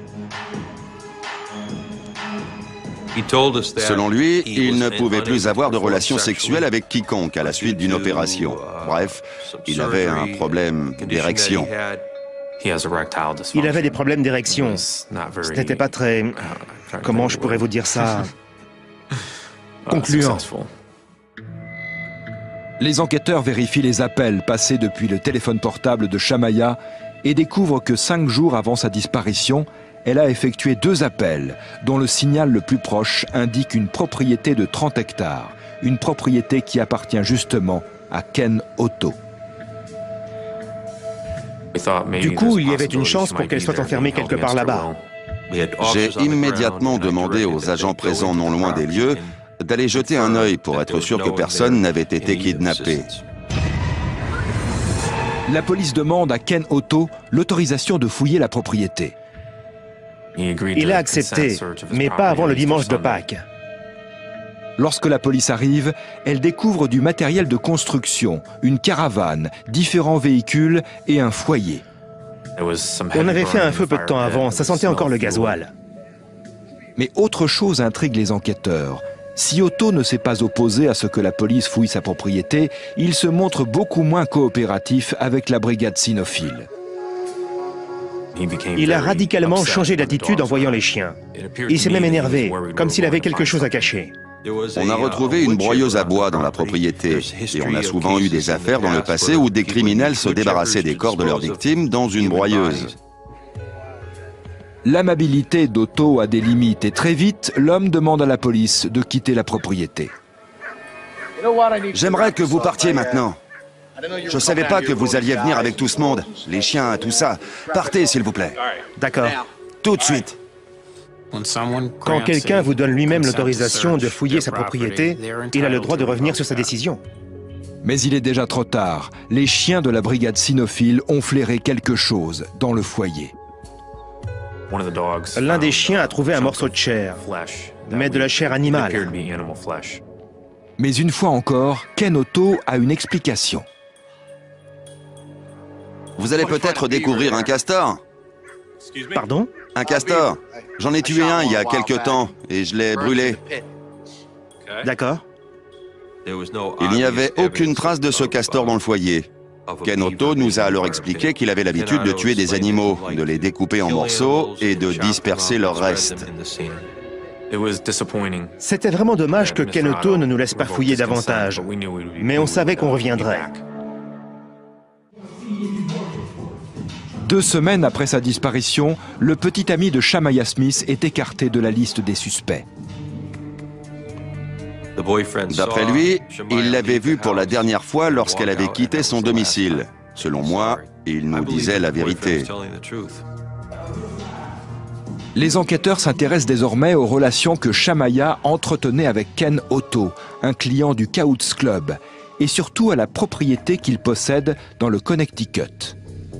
Selon lui, il ne pouvait plus avoir de relations sexuelles avec quiconque à la suite d'une opération. Bref, il avait un problème d'érection. Il avait des problèmes d'érection. Ce n'était pas très... Comment je pourrais vous dire ça? Concluant. Les enquêteurs vérifient les appels passés depuis le téléphone portable de Shamaya et découvrent que 5 jours avant sa disparition, elle a effectué 2 appels, dont le signal le plus proche indique une propriété de 30 hectares, une propriété qui appartient justement à Ken Otto. Du coup, il y avait une chance pour qu'elle soit enfermée quelque part là-bas. J'ai immédiatement demandé aux agents présents non loin des lieux d'aller jeter un œil pour être sûr que personne n'avait été kidnappé. La police demande à Ken Otto l'autorisation de fouiller la propriété. Il a accepté, mais pas avant le dimanche de Pâques. Lorsque la police arrive, elle découvre du matériel de construction, une caravane, différents véhicules et un foyer. On avait fait un feu peu de temps avant, ça sentait encore le gasoil. Mais autre chose intrigue les enquêteurs. Si Otto ne s'est pas opposé à ce que la police fouille sa propriété, il se montre beaucoup moins coopératif avec la brigade cynophile. Il a radicalement changé d'attitude en voyant les chiens. Il s'est même énervé, comme s'il avait quelque chose à cacher. On a retrouvé une broyeuse à bois dans la propriété et on a souvent eu des affaires dans le passé où des criminels se débarrassaient des corps de leurs victimes dans une broyeuse. L'amabilité d'Otto a des limites et très vite, l'homme demande à la police de quitter la propriété. J'aimerais que vous partiez maintenant. Je ne savais pas que vous alliez venir avec tout ce monde, les chiens, tout ça. Partez, s'il vous plaît. D'accord. Tout de suite. Quand quelqu'un vous donne lui-même l'autorisation de fouiller sa propriété, il a le droit de revenir sur sa décision. Mais il est déjà trop tard. Les chiens de la brigade cynophile ont flairé quelque chose dans le foyer. L'un des chiens a trouvé un morceau de chair, mais de la chair animale. Mais une fois encore, Ken Otto a une explication. Vous allez peut-être découvrir un castor. Pardon? Un castor. J'en ai tué un il y a quelque temps et je l'ai brûlé. D'accord. Il n'y avait aucune trace de ce castor dans le foyer. Ken Otto nous a alors expliqué qu'il avait l'habitude de tuer des animaux, de les découper en morceaux et de disperser leurs restes. C'était vraiment dommage que Ken Otto ne nous laisse pas fouiller davantage, mais on savait qu'on reviendrait. 2 semaines après sa disparition, le petit ami de Shamaya Smith est écarté de la liste des suspects. D'après lui, il l'avait vue pour la dernière fois lorsqu'elle avait quitté son domicile. Selon moi, il nous disait la vérité. Les enquêteurs s'intéressent désormais aux relations que Shamaya entretenait avec Ken Otto, un client du Coutts Club, et surtout à la propriété qu'il possède dans le Connecticut.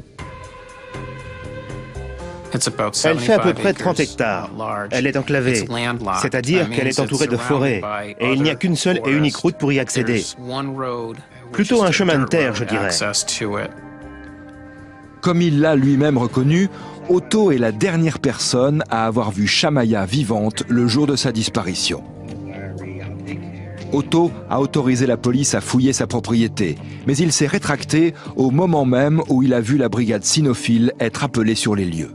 Elle fait à peu près 30 hectares. Elle est enclavée, c'est-à-dire qu'elle est entourée de forêts, et il n'y a qu'une seule et unique route pour y accéder. Plutôt un chemin de terre, je dirais. Comme il l'a lui-même reconnu, Otto est la dernière personne à avoir vu Shamaya vivante le jour de sa disparition. Otto a autorisé la police à fouiller sa propriété, mais il s'est rétracté au moment même où il a vu la brigade cynophile être appelée sur les lieux.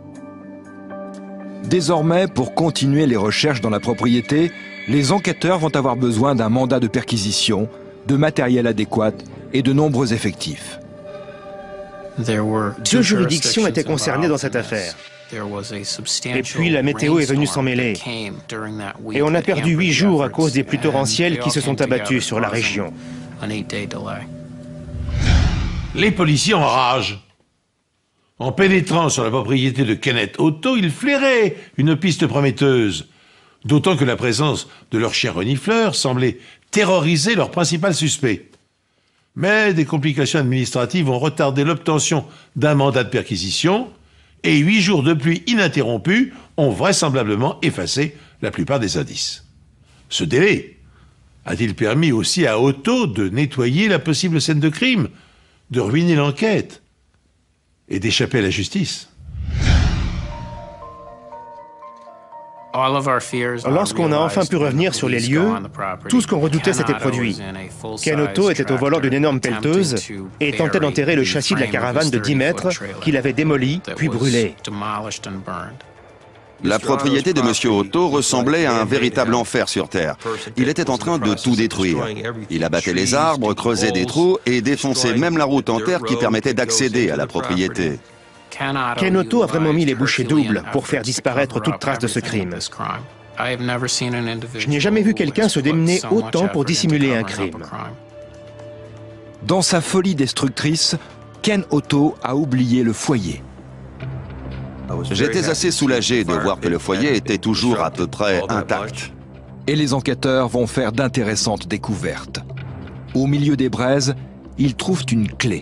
Désormais, pour continuer les recherches dans la propriété, les enquêteurs vont avoir besoin d'un mandat de perquisition, de matériel adéquat et de nombreux effectifs. 2 juridictions étaient concernées dans cette affaire. Et puis la météo est venue s'en mêler. Et on a perdu 8 jours à cause des pluies torrentielles qui se sont abattues sur la région. Les policiers enragent. En pénétrant sur la propriété de Kenneth Otto, ils flairaient une piste prometteuse. D'autant que la présence de leur chien renifleur semblait terroriser leur principal suspect. Mais des complications administratives ont retardé l'obtention d'un mandat de perquisition et 8 jours de pluie ininterrompus ont vraisemblablement effacé la plupart des indices. Ce délai A-t-il permis aussi à Otto de nettoyer la possible scène de crime, de ruiner l'enquête et d'échapper à la justice? Lorsqu'on a enfin pu revenir sur les lieux, tout ce qu'on redoutait s'était produit. Ken Otto était au volant d'une énorme pelleteuse et tentait d'enterrer le châssis de la caravane de 10 mètres qu'il avait démoli puis brûlé. La propriété de M. Otto ressemblait à un véritable enfer sur Terre. Il était en train de tout détruire. Il abattait les arbres, creusait des trous et défonçait même la route en terre qui permettait d'accéder à la propriété. Ken Otto a vraiment mis les bouchées doubles pour faire disparaître toute trace de ce crime. Je n'ai jamais vu quelqu'un se démener autant pour dissimuler un crime. Dans sa folie destructrice, Ken Otto a oublié le foyer. J'étais assez soulagé de voir que le foyer était toujours à peu près intact. Et les enquêteurs vont faire d'intéressantes découvertes. Au milieu des braises, ils trouvent une clé.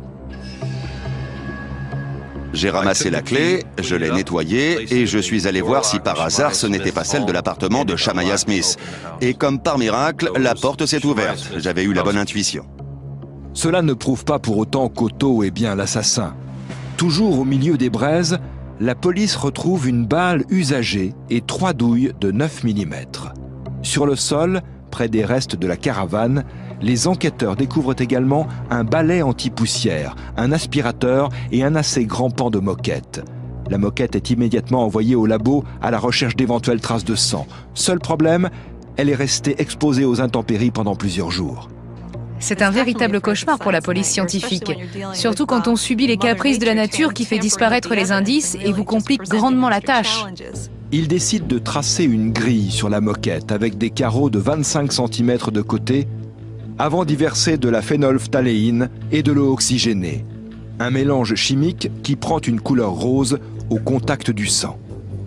J'ai ramassé la clé, je l'ai nettoyée et je suis allé voir si par hasard ce n'était pas celle de l'appartement de Shamaya Smith. Et comme par miracle, la porte s'est ouverte. J'avais eu la bonne intuition. Cela ne prouve pas pour autant qu'Otto est bien l'assassin. Toujours au milieu des braises, la police retrouve une balle usagée et 3 douilles de 9 mm. Sur le sol, près des restes de la caravane, les enquêteurs découvrent également un balai anti-poussière, un aspirateur et un assez grand pan de moquette. La moquette est immédiatement envoyée au labo à la recherche d'éventuelles traces de sang. Seul problème, elle est restée exposée aux intempéries pendant plusieurs jours. C'est un véritable cauchemar pour la police scientifique, surtout quand on subit les caprices de la nature qui fait disparaître les indices et vous complique grandement la tâche. Ils décident de tracer une grille sur la moquette avec des carreaux de 25 cm de côté avant d'y verser de la phénolphtaléine et de l'eau oxygénée, un mélange chimique qui prend une couleur rose au contact du sang.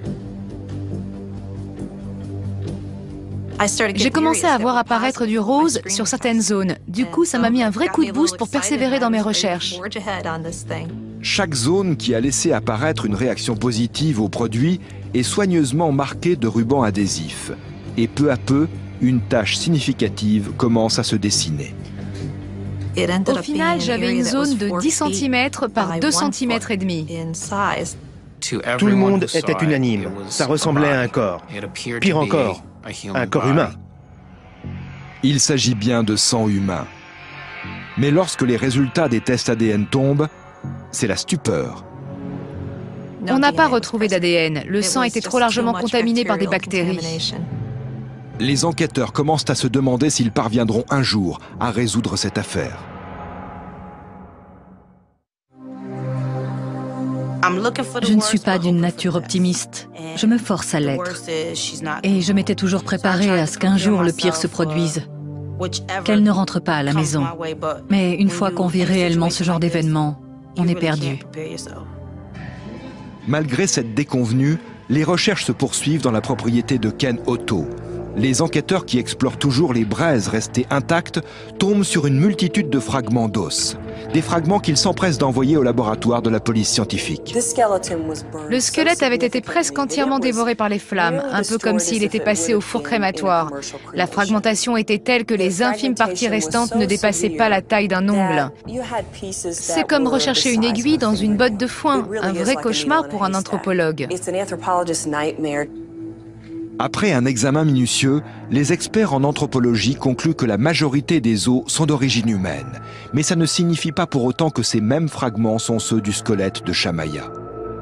J'ai commencé à voir apparaître du rose sur certaines zones. Du coup, ça m'a mis un vrai coup de boost pour persévérer dans mes recherches. Chaque zone qui a laissé apparaître une réaction positive au produit est soigneusement marquée de rubans adhésifs. Et peu à peu, une tache significative commence à se dessiner. Au final, j'avais une zone de 10 cm par 2 cm et demi. Tout le monde était unanime. Ça ressemblait à un corps. Pire encore, un corps humain. Il s'agit bien de sang humain. Mais lorsque les résultats des tests ADN tombent, c'est la stupeur. On n'a pas retrouvé d'ADN. Le sang était trop largement contaminé par des bactéries. Les enquêteurs commencent à se demander s'ils parviendront un jour à résoudre cette affaire. Je ne suis pas d'une nature optimiste. Je me force à l'être. Et je m'étais toujours préparée à ce qu'un jour le pire se produise. Qu'elle ne rentre pas à la maison. Mais une fois qu'on vit réellement ce genre d'événement, on est perdu. Malgré cette déconvenue, les recherches se poursuivent dans la propriété de Ken Otto. Les enquêteurs qui explorent toujours les braises restées intactes tombent sur une multitude de fragments d'os. Des fragments qu'ils s'empressent d'envoyer au laboratoire de la police scientifique. Le squelette avait été presque entièrement dévoré par les flammes, un peu comme s'il était passé au four crématoire. La fragmentation était telle que les infimes parties restantes ne dépassaient pas la taille d'un ongle. C'est comme rechercher une aiguille dans une botte de foin, un vrai cauchemar pour un anthropologue. Après un examen minutieux, les experts en anthropologie concluent que la majorité des os sont d'origine humaine. Mais ça ne signifie pas pour autant que ces mêmes fragments sont ceux du squelette de Shamaya.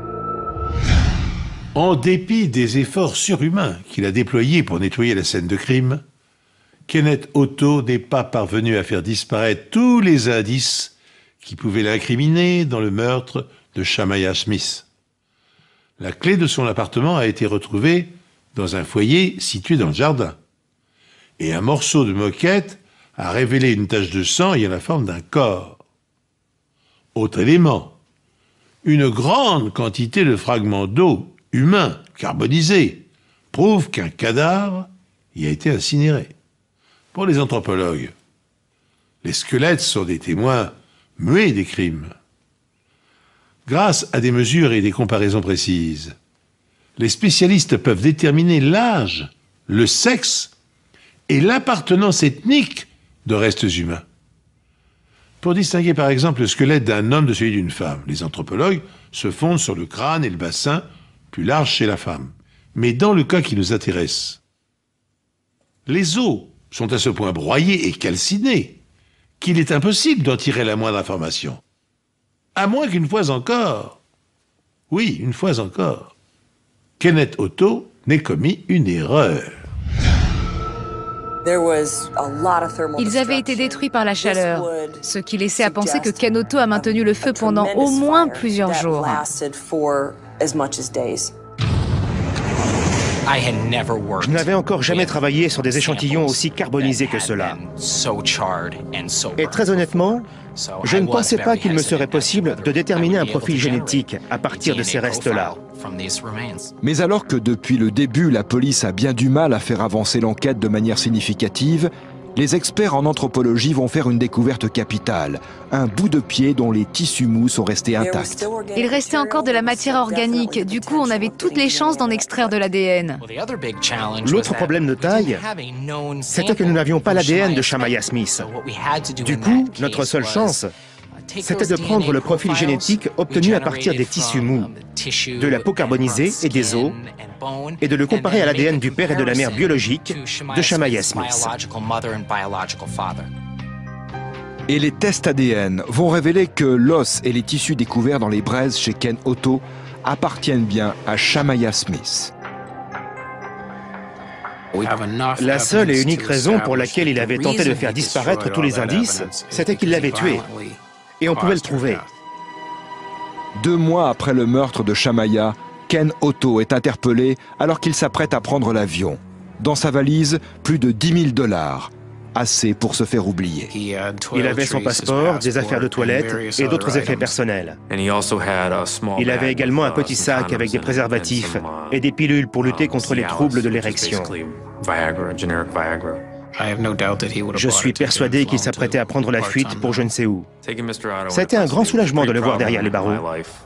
En dépit des efforts surhumains qu'il a déployés pour nettoyer la scène de crime, Kenneth Otto n'est pas parvenu à faire disparaître tous les indices qui pouvaient l'incriminer dans le meurtre de Shamaya Smith. La clé de son appartement a été retrouvée dans un foyer situé dans le jardin. Et un morceau de moquette a révélé une tache de sang ayant la forme d'un corps. Autre élément, une grande quantité de fragments d'eau humains carbonisés prouve qu'un cadavre y a été incinéré. Pour les anthropologues, les squelettes sont des témoins muets des crimes. Grâce à des mesures et des comparaisons précises, les spécialistes peuvent déterminer l'âge, le sexe et l'appartenance ethnique de restes humains. Pour distinguer par exemple le squelette d'un homme de celui d'une femme, les anthropologues se fondent sur le crâne et le bassin, plus large chez la femme. Mais dans le cas qui nous intéresse, les os sont à ce point broyés et calcinés qu'il est impossible d'en tirer la moindre information. À moins qu'une fois encore, oui, une fois encore, Kenneth Otto n'ait commis une erreur. Ils avaient été détruits par la chaleur, ce qui laissait à penser que Ken Otto a maintenu le feu pendant au moins plusieurs jours. Je n'avais encore jamais travaillé sur des échantillons aussi carbonisés que cela. Et très honnêtement, je ne pensais pas qu'il me serait possible de déterminer un profil génétique à partir de ces restes-là. Mais alors que depuis le début, la police a bien du mal à faire avancer l'enquête de manière significative, les experts en anthropologie vont faire une découverte capitale, un bout de pied dont les tissus mous sont restés intacts. Il restait encore de la matière organique, du coup on avait toutes les chances d'en extraire de l'ADN. L'autre problème de taille, c'était que nous n'avions pas l'ADN de Shamaya Smith. Du coup, notre seule chance, c'était de prendre le profil génétique obtenu à partir des tissus mous, de la peau carbonisée et des os, et de le comparer à l'ADN du père et de la mère biologique de Shamaya Smith. Et les tests ADN vont révéler que l'os et les tissus découverts dans les braises chez Ken Otto appartiennent bien à Shamaya Smith. La seule et unique raison pour laquelle il avait tenté de faire disparaître tous les indices, c'était qu'il l'avait tué. Et on pouvait le prouver. 2 mois après le meurtre de Shamaya, Ken Otto est interpellé alors qu'il s'apprête à prendre l'avion. Dans sa valise, plus de $10 000, assez pour se faire oublier. Il avait son passeport, des affaires de toilette et d'autres effets personnels. Il avait également un petit sac avec des préservatifs et des pilules pour lutter contre les troubles de l'érection. Je suis persuadé qu'il s'apprêtait à prendre la fuite pour je ne sais où. Ça a été un grand soulagement de le voir derrière les barreaux.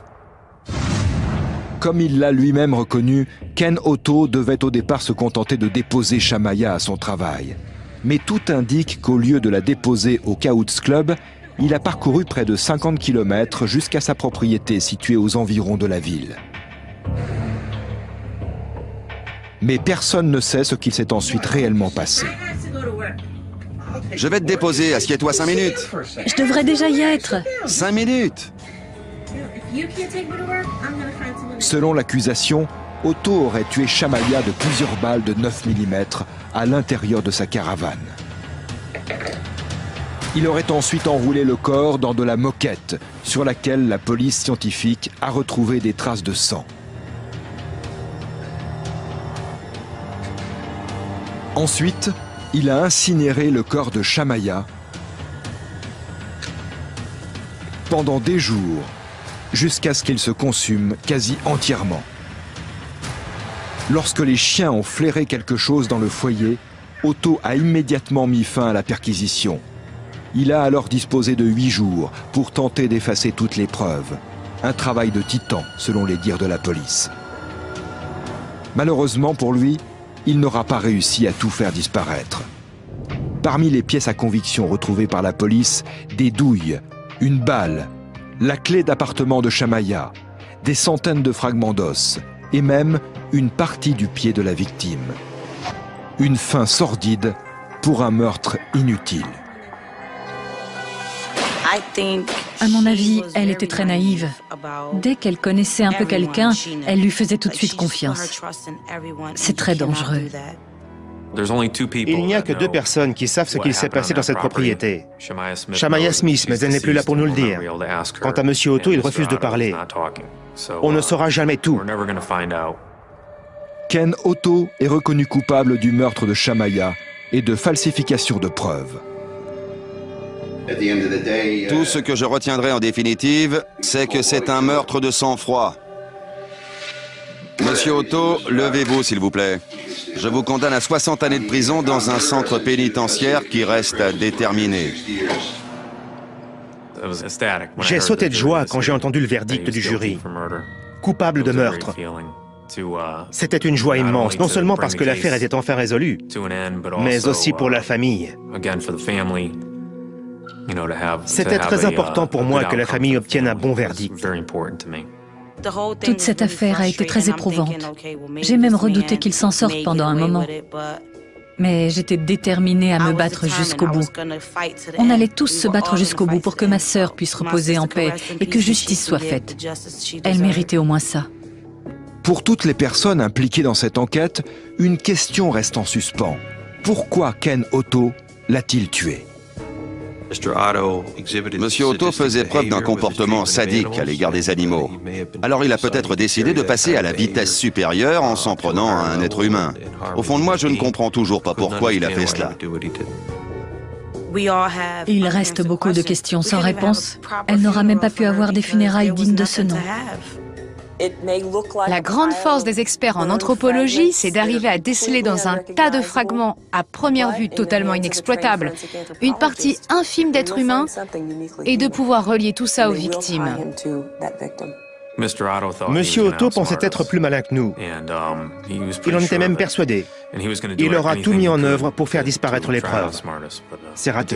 Comme il l'a lui-même reconnu, Ken Otto devait au départ se contenter de déposer Shamaya à son travail. Mais tout indique qu'au lieu de la déposer au Scouts Club, il a parcouru près de 50 km jusqu'à sa propriété située aux environs de la ville. Mais personne ne sait ce qu'il s'est ensuite réellement passé. Je vais te déposer, assieds-toi 5 minutes. Je devrais déjà y être. 5 minutes. Selon l'accusation, Otto aurait tué Shamaya de plusieurs balles de 9 mm à l'intérieur de sa caravane. Il aurait ensuite enroulé le corps dans de la moquette sur laquelle la police scientifique a retrouvé des traces de sang. Ensuite, il a incinéré le corps de Shamaya pendant des jours, jusqu'à ce qu'il se consume quasi entièrement. Lorsque les chiens ont flairé quelque chose dans le foyer, Otto a immédiatement mis fin à la perquisition. Il a alors disposé de 8 jours pour tenter d'effacer toutes les preuves. Un travail de titan, selon les dires de la police. Malheureusement pour lui, il n'aura pas réussi à tout faire disparaître. Parmi les pièces à conviction retrouvées par la police, des douilles, une balle, la clé d'appartement de Shamaya, des centaines de fragments d'os et même une partie du pied de la victime. Une fin sordide pour un meurtre inutile. À mon avis, elle était très naïve. Dès qu'elle connaissait un peu quelqu'un, elle lui faisait tout de suite confiance. C'est très dangereux. Il n'y a que 2 personnes qui savent ce qu'il s'est passé dans cette propriété. Shamaya Smith, mais elle n'est plus là pour nous le dire. Quant à M. Otto, il refuse de parler. On ne saura jamais tout. Ken Otto est reconnu coupable du meurtre de Shamaya et de falsification de preuves. Tout ce que je retiendrai en définitive, c'est que c'est un meurtre de sang-froid. Monsieur Otto, levez-vous s'il vous plaît. Je vous condamne à 60 années de prison dans un centre pénitentiaire qui reste à déterminer. J'ai sauté de joie quand j'ai entendu le verdict du jury. Coupable de meurtre. C'était une joie immense, non seulement parce que l'affaire était enfin résolue, mais aussi pour la famille. C'était très important pour moi que la famille obtienne un bon verdict. Toute cette affaire a été très éprouvante. J'ai même redouté qu'il s'en sorte pendant un moment. Mais j'étais déterminée à me battre jusqu'au bout. On allait tous se battre jusqu'au bout pour que ma sœur puisse reposer en paix et que justice soit faite. Elle méritait au moins ça. Pour toutes les personnes impliquées dans cette enquête, une question reste en suspens. Pourquoi Ken Otto l'a-t-il tué? Monsieur Otto faisait preuve d'un comportement sadique à l'égard des animaux. Alors il a peut-être décidé de passer à la vitesse supérieure en s'en prenant à un être humain. Au fond de moi, je ne comprends toujours pas pourquoi il a fait cela. Il reste beaucoup de questions sans réponse. Elle n'aura même pas pu avoir des funérailles dignes de ce nom. La grande force des experts en anthropologie, c'est d'arriver à déceler dans un tas de fragments à première vue totalement inexploitables une partie infime d'êtres humains et de pouvoir relier tout ça aux victimes. Monsieur Otto pensait être plus malin que nous. Il en était même persuadé. Il aura tout mis en œuvre pour faire disparaître les preuves. C'est raté.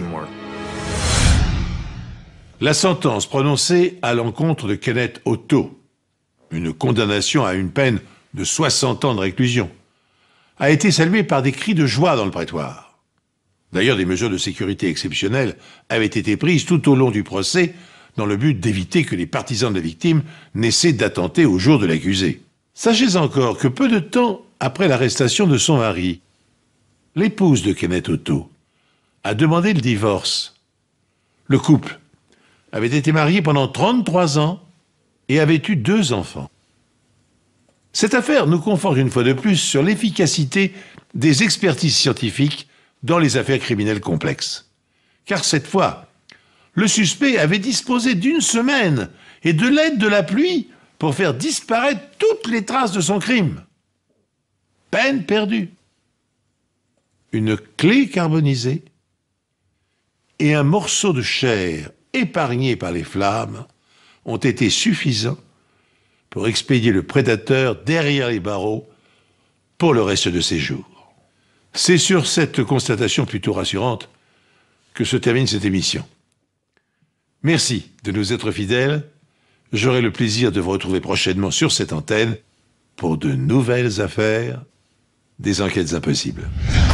La sentence prononcée à l'encontre de Kenneth Otto, une condamnation à une peine de 60 ans de réclusion, a été saluée par des cris de joie dans le prétoire. D'ailleurs, des mesures de sécurité exceptionnelles avaient été prises tout au long du procès dans le but d'éviter que les partisans de la victime n'essaient d'attenter au jour de l'accusé. Sachez encore que peu de temps après l'arrestation de son mari, l'épouse de Kenneth Otto a demandé le divorce. Le couple avait été marié pendant 33 ans et avait eu 2 enfants. Cette affaire nous conforte une fois de plus sur l'efficacité des expertises scientifiques dans les affaires criminelles complexes. Car cette fois, le suspect avait disposé d'1 semaine et de l'aide de la pluie pour faire disparaître toutes les traces de son crime. Peine perdue. Une clé carbonisée et un morceau de chair épargné par les flammes ont été suffisants pour expédier le prédateur derrière les barreaux pour le reste de ses jours. C'est sur cette constatation plutôt rassurante que se termine cette émission. Merci de nous être fidèles. J'aurai le plaisir de vous retrouver prochainement sur cette antenne pour de nouvelles affaires des enquêtes impossibles.